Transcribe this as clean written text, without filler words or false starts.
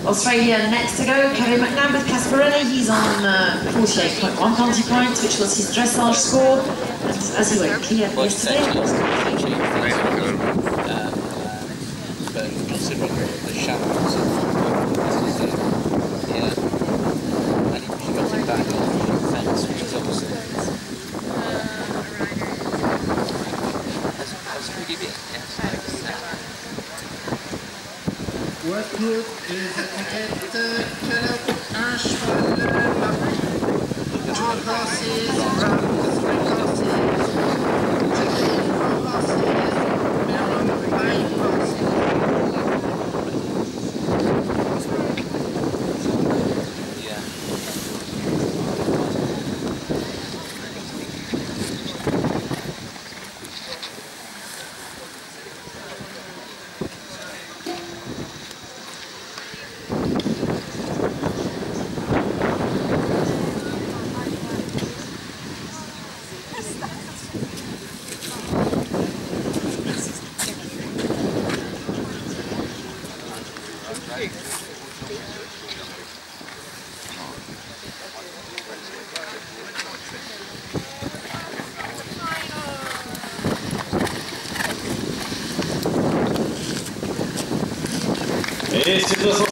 Australia next to go, Kevin McNab with Casperelli. He's on 48.1 penalty points, which was his dressage score. And as he went clear yesterday. But considering the shallows of yeah, and she got him back on the fence, which is obviously that's pretty good. Yes. What group is at un cheval en horses, rounds, 3 horses, 4 horses, minimum 5 horses. Et c'est